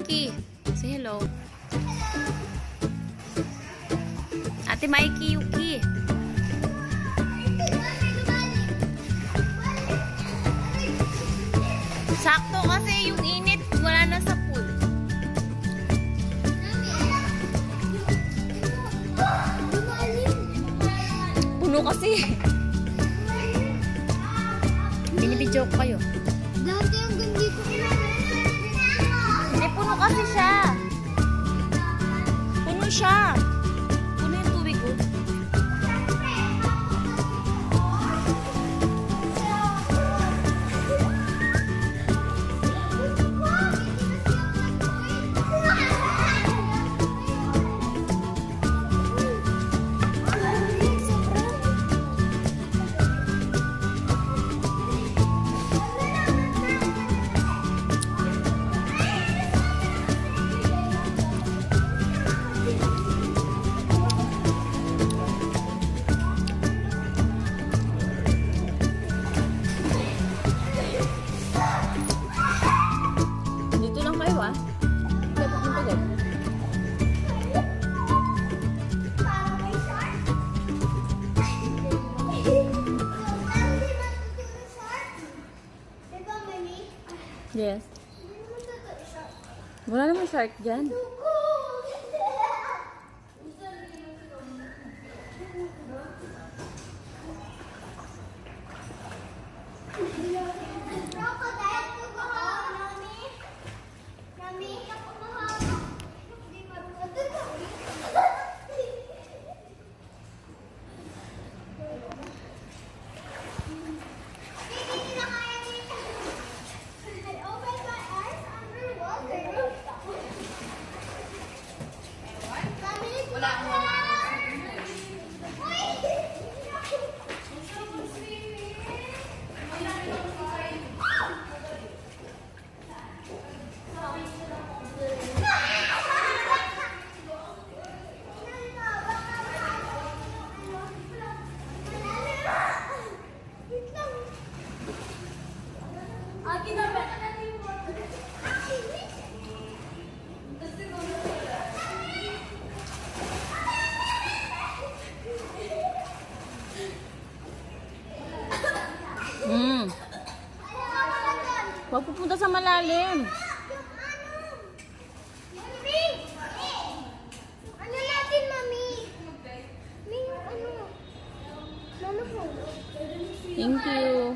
Yuki. Say hello. Ate Mikey, Yuki. Sakto kasi yung init, wala na sa pool. Puno kasi. Binibidyo ko kayo. Dati ang gandi ko. Hindi, puno kasi siya. Puno siya. Puno yung tubig ko. Yes. Wala naman shark dyan. Huwag pupunta sa malalim. Ano natin, Mami? May ano? Mama po. Thank you.